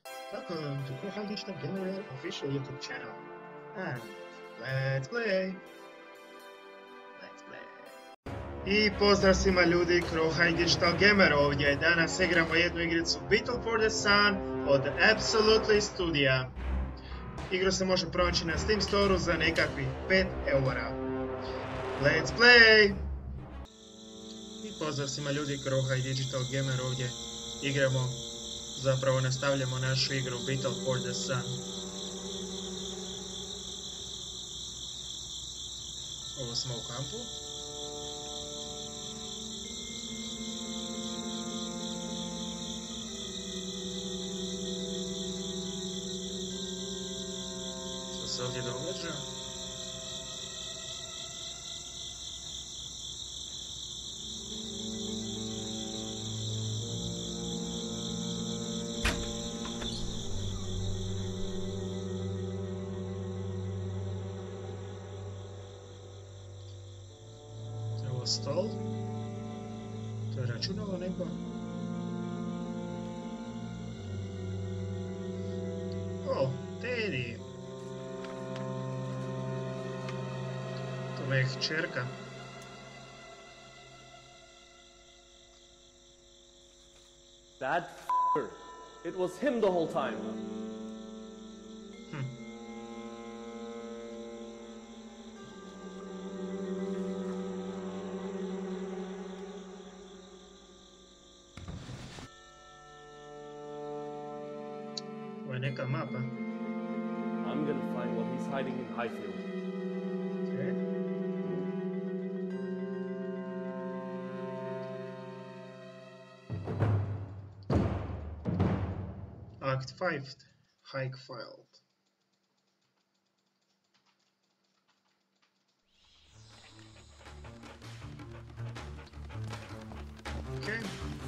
Welcome to CroHD-Gamer official YouTube channel. And let's play! Let's play! I pozdrav svima ljudi, CroHD-Gamer ovdje. Danas igramo jednu igricu Battle for the Sun od Appsolutely studija. Igru se može pronaći na Steam Store-u za nekakvih 5 eura. Let's play! I pozdrav svima ljudi, CroHD-Gamer ovdje. Igramo, zapravo nastavljamo našu igru Battle for the Sun. Ovo smo u kampu. Što se ovdje događa? Stol? To je računalo neko? O, Teddy! To me je kćerka. That f***er. It was him the whole time. Neka mapa. I'm gonna find what he's hiding in Highfield. Okay. Act 5, Highfield. Okay.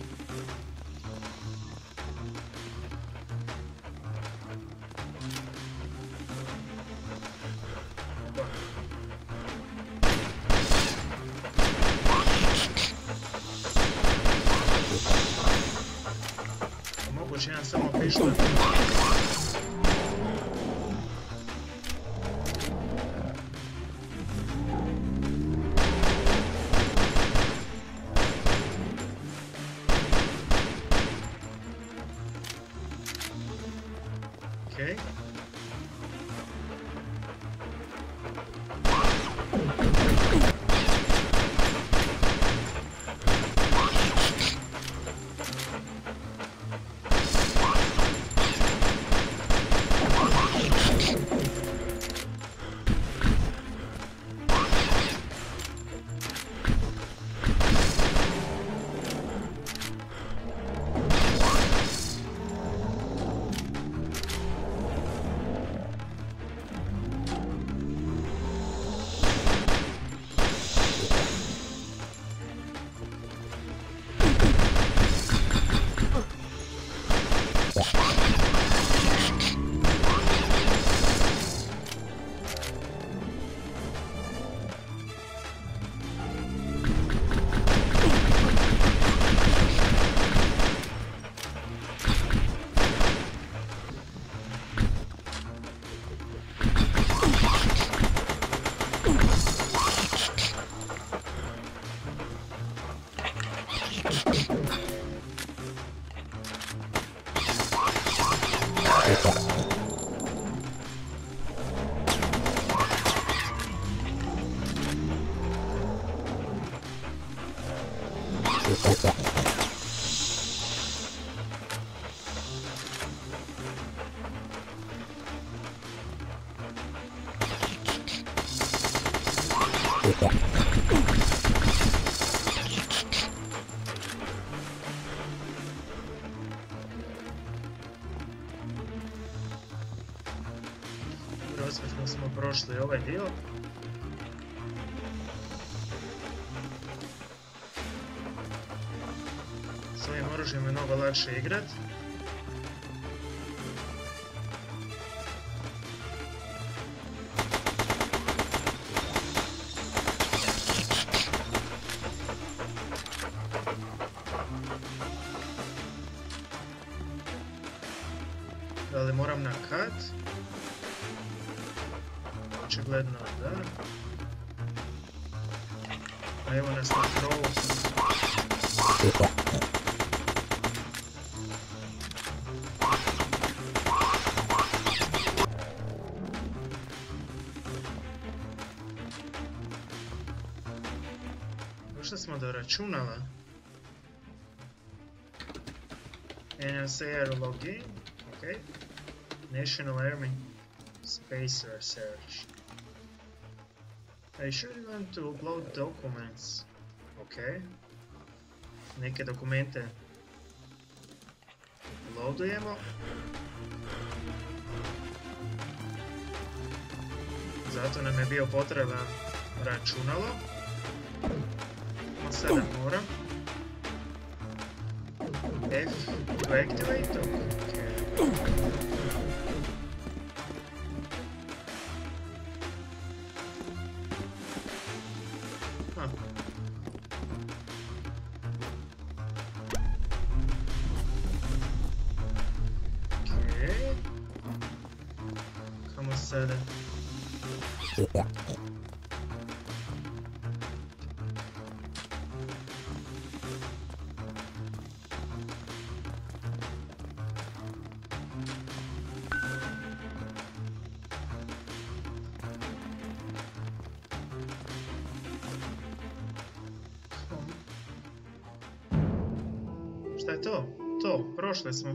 Moguće jedan samo pištolj. Okej. Uspješno smo prošli ovaj dio. S ovim oružjem je mnogo lakše igrat. Da li moram na kat? Očigledno da. A evo nas na krovu. Došli smo do računala. NSA login. Okay. National Army Space Research. I should want to upload documents. Okay. Neke dokumente uploadujemo. Zato nam je bio potreban računalo. Sada moram F to activate. Kamo sada? Šta je to? To, prošli smo.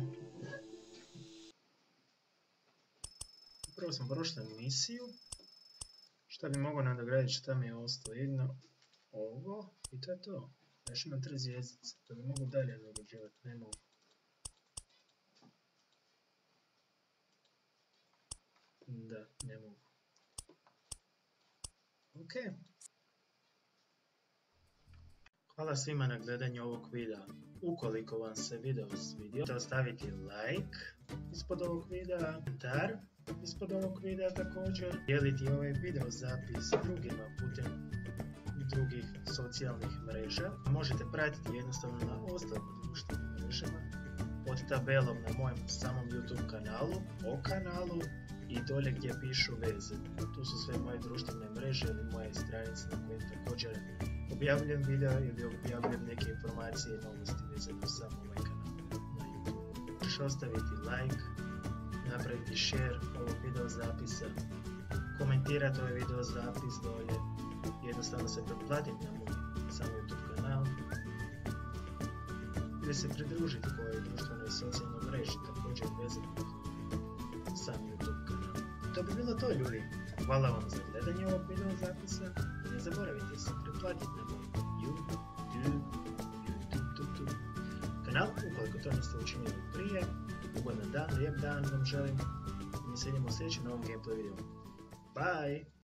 Prvo smo prošli misiju. Šta bi mogao nadograditi, šta mi je ostalo? Jedno ovo i to je to. Još imam 3 zvjezdice, to bi mogu dalje nadograđivati, ne mogu. Da, ne mogu. Ok. Hvala svima na gledanju ovog videa. Ukoliko vam se video svidio, ostavite like ispod ovog videa, komentar ispod ovog videa također, dijeliti ovaj video zapis drugima putem drugih socijalnih mreža. Možete pratiti jednostavno na ostalim društvenim mrežama pod tabelom na mojem samom YouTube kanalu, o kanalu i dolje gdje pišu veze. Tu su sve moje društvene mreže ili moje stranice na kojim također objavljujem video ili objavljujem neke informacije i novosti vezano za ovaj kanal na YouTube. Možeš ostaviti like, napraviti share ovog video zapisa, komentirati ovaj video zapis dolje, jednostavno se pretplatiti na moj sam YouTube kanal ili se pridružiti kojoj društvenoj socijalnoj mreži također vezano sam YouTube kanal. To bi bilo to, ljudi. Hvala vam za gledanje ovog video zapisa i ne zaboravite se pretplatiti na moj YouTube kanal ukoliko to niste učinili prije. Ugodan dan, lijep dan vam želim i mi se vidimo u sljedećem novom gameplay videu. Bye!